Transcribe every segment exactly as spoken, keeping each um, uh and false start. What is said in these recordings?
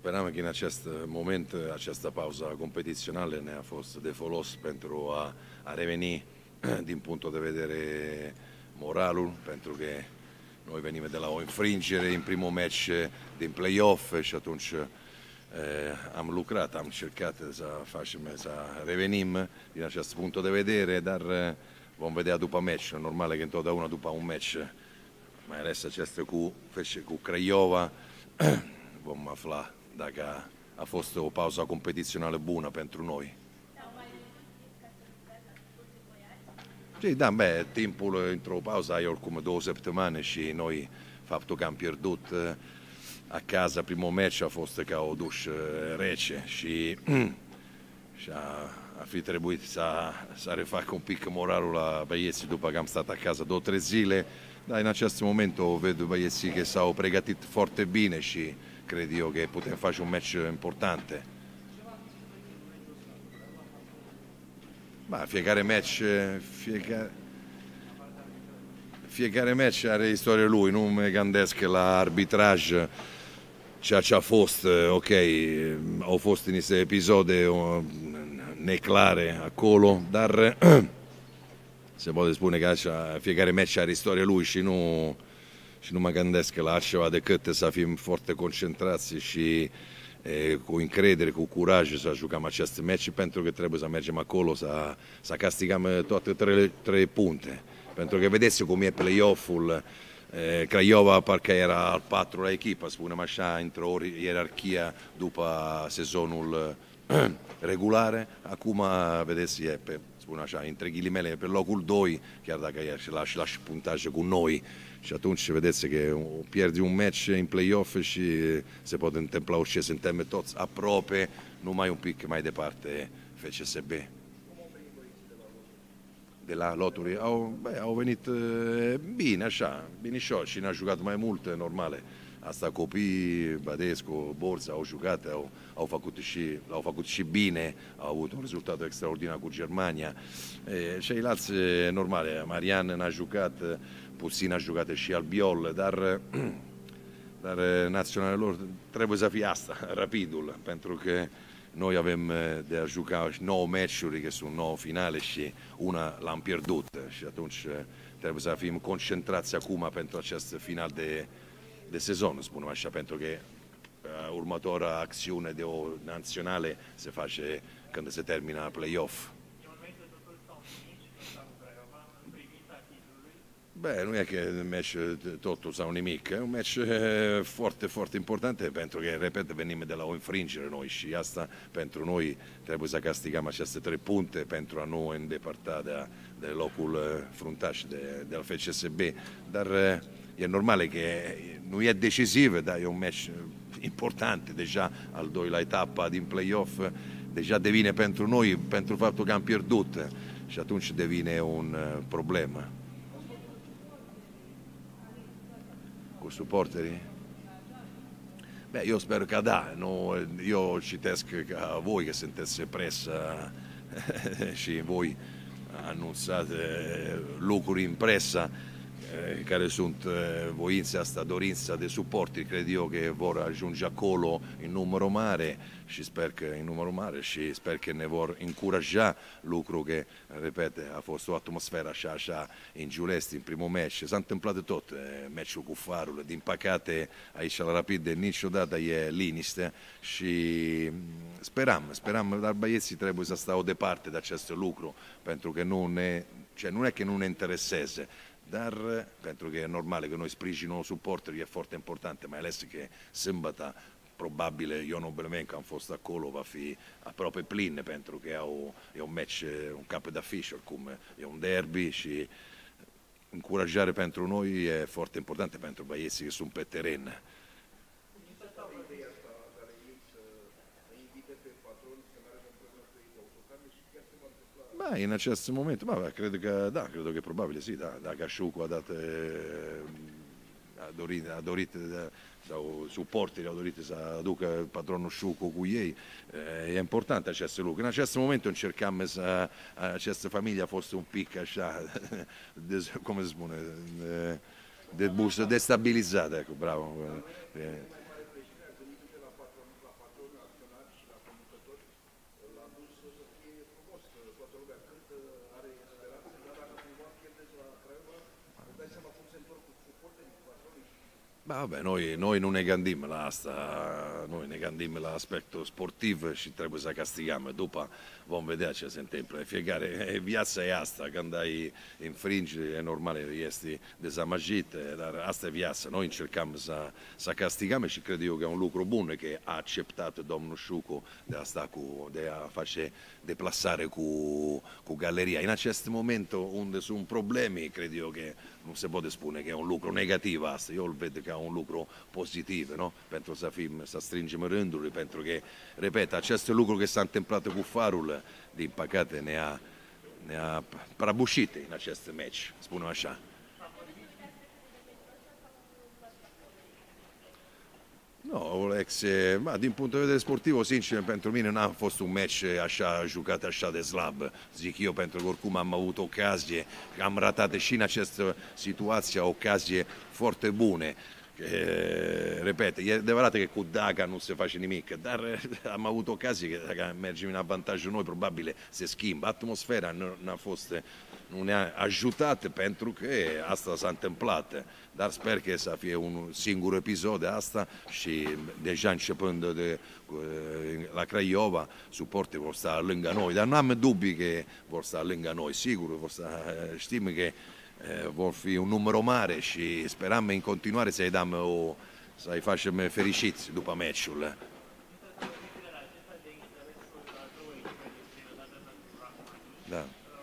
Speram că în acest moment, această pauză competițională ne-a fost de folos pentru a, a reveni din punctul de vedere moralul, pentru că noi venim de la o înfrângere în primul match din play-off și atunci eh, am lucrat, am încercat să facem, să revenim din acest punct de vedere, dar eh, vom vedea după match. Normal că întotdeauna după un match, mai ales acesta cu, cu Craiova, vom afla dacă a fost o pauză competițională bună pentru noi. Sì, da, beh, timpul într-o pauză ai oricum două săptămâni și noi, faptul că am pierdut acasă primul meci a fost ca o duș rece și, și a, a fi trebuit să, să refac un pic moralul la băieții după că am stat acasă două, trei zile, dar în acest moment o văd băieții că s-au pregătit foarte bine și cred eu că putem face un match important. Ba, fiecare match, fiecare, fiecare match are istoria lui, nu mă gândesc la arbitraj, ceea ce a fost, ok, au fost niște episoade neclare acolo, dar se poate spune că așa, fiecare match are istoria lui și nu, și nu mă gândesc la altceva decât să fim foarte concentrați și e, cu încredere, cu curaj să jucăm acest match, pentru că trebuie să mergem acolo, să, să castigăm toate trei, trei puncte. Pentru că vedeți cum e play-off-ul, Craiova parcă era al patrulea echipă, spunem așa, într-o ierarchia după sezonul regulare. Acum, vedeți, e pe, spun așa, între ghilimele, pe locul doi, chiar dacă e și lași, lași puntaje cu noi. Și atunci vedeți că pierdi un match în play-off și se poate întâmpla orice, suntem toți aproape, numai un pic mai departe F C S B. De la loturi au, bă, au venit bine, așa, binișor și ne-a jucat mai mult, normale. Asta copiii, Badescu, Borza au jucat, au, au, făcut și, au făcut și bine, au avut un rezultat extraordinar cu Germania. E, ceilalți, normale, Marian n-a jucat, puțin a jucat și Albiol, dar, dar naționalele lor trebuie să fie asta, rapidul, pentru că noi avem de a juca nouă meciuri, că sunt nouă finale și una l-am pierdut și atunci trebuie să fim concentrați acum pentru acest final de, de sezon, spunem așa, pentru că uh, următoarea acțiune de o naționale se face când se termină play-off. Beh, nu e că un match totul sau nimic, e un match foarte, foarte important, pentru că, repet, venim de la o înfrângere noi și asta pentru noi trebuie să castigăm aceste trei puncte pentru a nu îndepărta de, de locul fruntaș de, de al F C S B, dar e normal că nu e decisiv, dar e un match important, deja al doilea etapa din play-off, deja devine pentru noi, pentru faptul că am pierdut și atunci devine un problemă. Cu suporterii? Beh, io spero che da, no, io citesc ca voi che sunteți presa și voi anunțați lucruri în presă care sunt voința asta, dorința de suporteri, cred eu că vor ajunge acolo în număr mare și sper că în număr mare și sper că ne vor încuraja lucru că, repete, a fost o atmosferă așa, așa, în Giulesti, în primul meci. S-a întâmplat de tot, meciul cu Farul. Din păcate, aici la Rapid niciodată e liniște și speram, speram, dar băieții trebuie să stau departe de acest lucru, pentru că nu ne, cioè, nu e că nu ne intereseze, dar pentru că e normal că noi sprijinul suporteri e foarte important, mai ales că sâmbătă probabil Ion Obremenco am fost acolo, va fi aproape plin, pentru că e, o, e un match, un cap de afiș, oricum e un derby și încurajare pentru noi e foarte importantă pentru băieții că sunt pe teren. Ma in acest moment, ma credo che, da, credo che probabile sì, da, da Casciuco ha dato, ha dorit, ha dorit sau suporteri au dorit să aducă patronul Șucu cu ei. E important acest lucru. În acest moment încercam să, această familie a fost un pic așa, de, cum se spune, de, de destabilizată, ecco, bravo. Ma vabbè, noi, noi nu ne gândim la asta, noi ne gândim la aspectul sportiv și trebuie să castigăm. După vom vedea ce se întâmplă. Fiecare, viața e asta, când ai infringi, e normal, este dezamăgit, dar asta e viața. Noi încercăm să, să castigăm și cred eu că e un lucru bun că a acceptat domnul Șucu de a sta cu, de a face deplasare cu, cu galeria. În acest moment unde sunt probleme, cred eu că nu se poate spune că e un lucru negativ asta, eu îl văd ca un lucru pozitiv, no? Pentru să, fim, să strângem rândurile, pentru că, repet, acest lucru că s-a întâmplat cu Farul, din păcate, ne-a ne-a prăbușit în acest meci, spunem așa. No, ex, ma, din punct de vedere sportiv, sincer, pentru mine n-a fost un meci așa jucat așa de slab, zic eu, pentru că oricum am avut ocazie, am ratat și în această situație ocazie foarte bune. E, repet, e adevărat că cu Daga nu se face nimic, dar am avut ocazie că dacă mergem în avantajul noi, probabil se schimbă. Atmosfera nu n-a fost, nu ne-a ajutat pentru că asta s-a întâmplat, dar sper că să fie un singur episod de asta și deja începând de, la Craiova, suporterii vor sta lângă noi, dar nu am dubii că vor sta lângă noi, sigur, vor sta, știm că vor fi un număr mare și sperăm în continuare să-i dăm o, să-i facem fericiți după meciul. Da.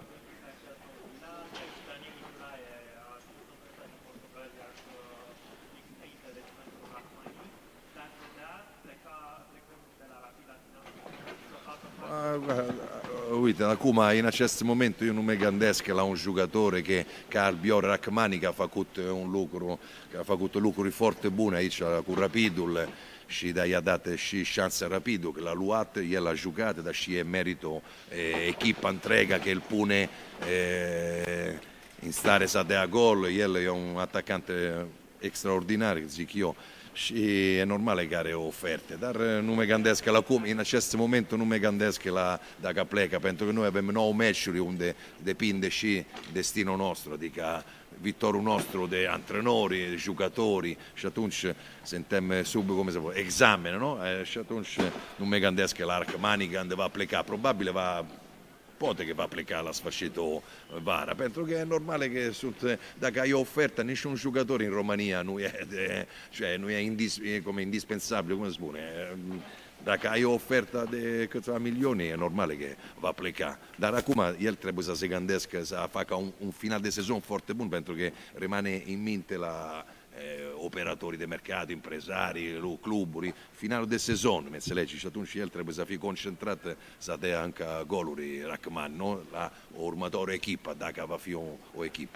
Uite, acum, în acest moment, eu nu mă gândesc la un giocatore che, ca Albior Rachmani, che ha fatto un lucru, che ha fatto lucruri foarte bune aici cu Rapidul și da, i-a dat și șansa Rapidul, că l-a luat, el a jucat, dar și e merito e, echipa întrega che îl pune e, in stare să dea gol, el e un atacante extraordinar, zic eu. Și e normal că are oferte, dar nu mă gândesc la cum, în acest moment nu mă gândesc la dacă plecă, pentru că noi avem nouă meciuri unde depinde și destinul nostru, adică viitorul nostru de antrenori, de jucători și atunci suntem sub, come se può, examen, no? Și atunci nu mă gândesc la Rachmani când va pleca, probabil va poate că va pleca la sfârșitul vara, pentru că e normal că sunt, dacă ai o ofertă, niciun jucător în România nu e, de, cioè, nu e, indis, e come indispensabil, cum se spune, dacă ai o ofertă de câțiva milioni, e normal că va pleca. Dar acum el trebuie să se gândească să facă un, un final de sezon foarte bun, pentru că rămane în minte la eh, operatori de mercat, impresari, cluburi, finalul de sezon, mă înțelegi? Și atunci el trebuie să fie concentrat să dea încă goluri Rachmani, nu? La următoarea echipă, dacă va fi o, o echipă.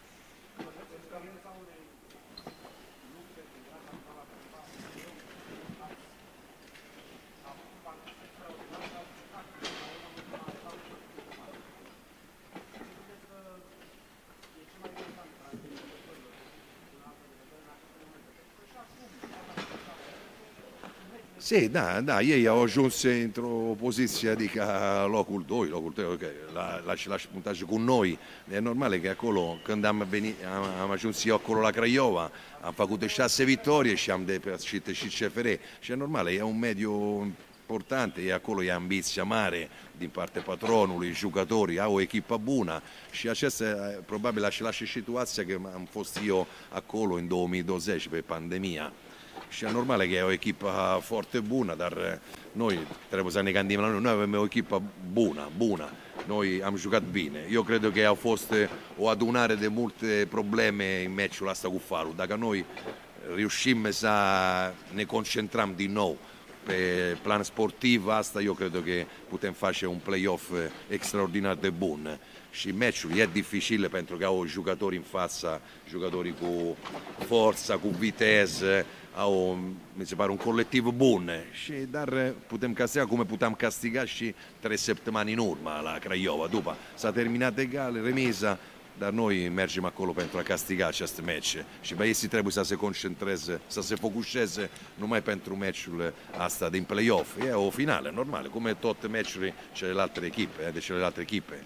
Sì, da, da, ieri ho ajuns într-o poziție, adică locul doi, locul trei, ok, la, la, la puntajul cu noi. E normal că acolo, când am, venit, am, am ajuns eu acolo la Craiova, am făcut șase vittorie și am depășit și C F R. Și e normal, e un mediu importante, e acolo e ambiția mare din partea patronului, jucătorii, au o echipă bună și aceasta probabil același situație că am fost eu acolo în două mii douăzeci pe pandemia. Și e normal că e o echipă foarte bună, dar noi trebuie să ne gândim la noi. Noi avem o echipă bună, bună. Noi am jucat bine. Eu cred că a fost o adunare de multe probleme în meciul ăsta cu Farul. Dacă noi reușim să ne concentrăm din nou pe plan sportiv, asta eu cred că putem face un play-off extraordinar de bun. Și meciul e dificil pentru că au jucători în fața, jucători cu forță, cu viteză, au, mi se pare, un colectiv bun, și, dar putem castiga come putem castiga și trei săptămâni în urmă la Craiova. După s-a terminat egal, remisa, dar noi mergem acolo pentru a castiga acest meci și băieții trebuie să se concentreze, să se focușeze numai pentru meciul asta din play-off. E o finală, normal, cum e tot meciurile celelalte echipe, de celelalte echipe.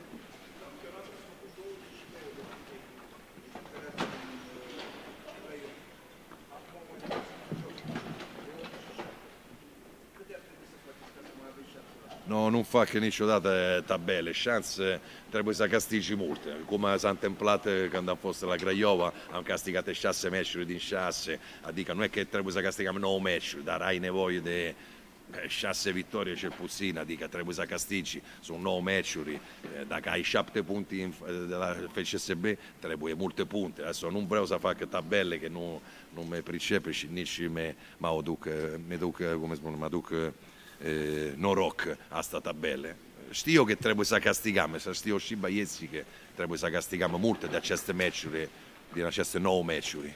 No, non fac niciodată tabele, șanse, trebuie să castigi multe. Cum s-a întâmplat când am fost la Craiova, am castigat șase meciuri din șase, adică nu e că trebuie să castigăm nouă meciuri, dar ai nevoie de șase vittorie cel puțin, adică trebuie să castigi, sunt nouă meciuri, dacă ai șapte punti de la F C S B, trebuie multe punte. Adesso nu vreau să fac tabele, că nu, nu mi pricepe și nici mă aduc, mi duc, cum spun, mă aduc Eh, noroc asta tabele. Știu că trebuie să castigăm, să știu și băieții că trebuie să castigăm multe de aceste meciuri, din aceste nouă meciuri.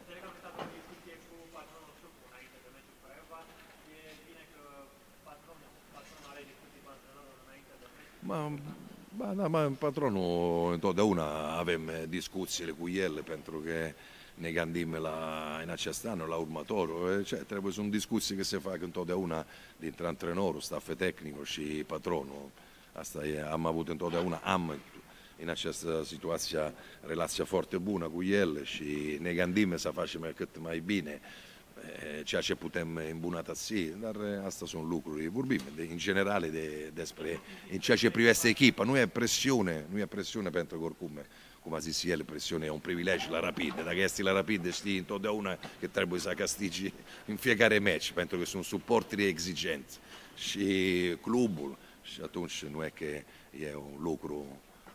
Ma, ma, da, ma patronul întotdeauna avem discuțiile cu el pentru că ne gândim la, în acest an, la următorul, cioè, trebuie sunt discuții că se fac întotdeauna dintre antrenorul, staff tehnico și patronul. Asta e, am avut întotdeauna, am în această situație relația foarte bună cu el și ne gândim să facem cât mai bine ceea ce putem îmbunătăți, dar asta sunt lucruri, vorbim de, în generale de, despre în ceea ce privește echipa, nu e presiune, nu e presiune pentru că oricum, cum a zis el, presiune e un privilegiu la Rapid, dacă ești la Rapid știi întotdeauna că trebuie să castigi în fiecare meci, pentru că sunt suporteri exigenți și clubul și atunci nu e că e un lucru.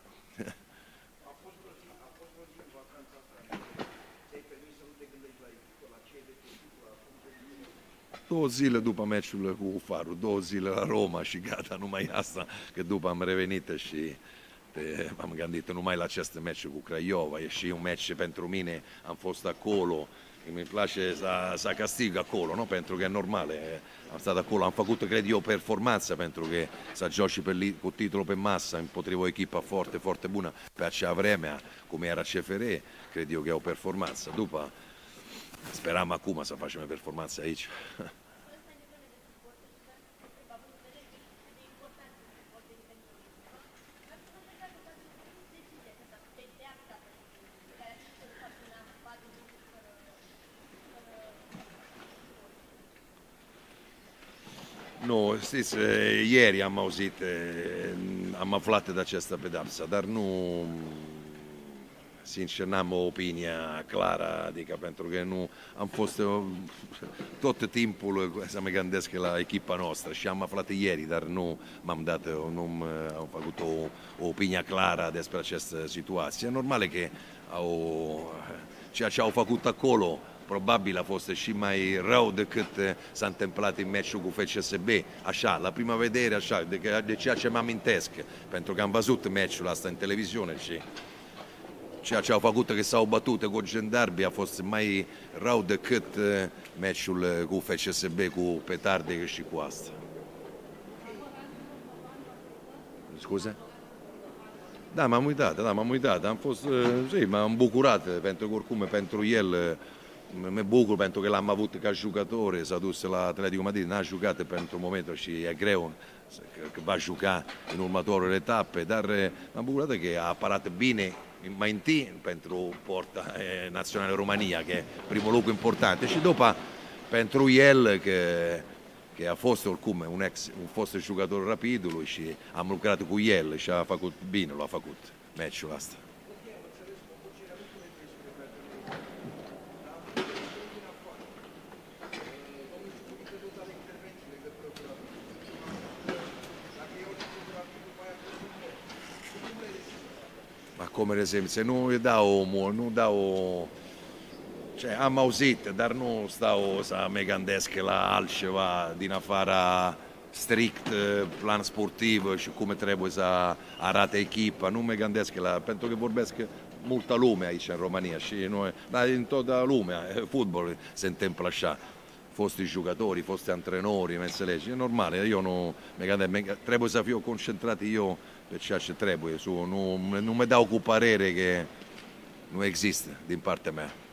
Două zile după meciul cu Farul, două zile la Roma și gata, numai asta, că după am revenit și am gândit numai la acest meci cu Craiova, e și un meci pentru mine, am fost acolo, mi place să, să castig acolo, no? Pentru că è normale, am stat acolo, am făcut, cred eu, performanță, pentru că să gioci per, cu titolo pe masă, împotriva o echipă foarte, foarte bună pe acea vreme, cum era C F R, cred eu că e o performanță. După, speram acum să facem performanță aici. Nu, știți, ieri am auzit, am aflat de această pedeapsă, dar nu, sincer, n-am o opinie clară, adică pentru că nu am fost tot timpul să mă gândesc la echipa noastră și am aflat ieri, dar nu m-am dat, nu am făcut o, o opinie clară despre această situație. Normal că au, ceea ce au făcut acolo probabil a fost și mai rău decât s-a întâmplat în meciul cu F C S B, așa, la prima vedere, așa, de, de ceea ce mă amintesc, pentru că am văzut meciul asta în televiziune și ceea ce au făcut că s-au bătut cu Gendarbi a fost mai rău decât meciul cu F C S B, cu petarde și cu asta. Scuze? Da, m-am uitat, da, m-am uitat, am fost, sì, m-am bucurat, pentru că oricum pentru el mi bucur pentru că l-am avut ca jucător, s-a dus la Atletico Madrid, n-a jucat pentru momentul și e greu că va juca în următoarele etape, dar m-am bucurat că a apărat bine mai întâi pentru porta nazionale România, che è primul lucru important, și după pentru el că, că a fost oricum un, ex, un fost jucător Rapidului și am lucrat cu el și a făcut bine, l-a făcut meciul ăsta. Come l'esempio, nu dau, nu dau, cioè, am auzit, dar nu stau să mă gândesc la altceva din afara strict plan sportiv și cum trebuie să arate echipa, nu mă gândesc la, pentru că vorbesc multă lume aici în România și noi, dar în toată lumea, fotbal se întâmplă așa. Fosti giocatori, fosti antrenori, mi înțelegi? E normale, io nu, mi gândesc, trebuie să fiu concentrat eu perciò c'è trebuie, su, non, non mi dà un parere che non esiste din partea mea.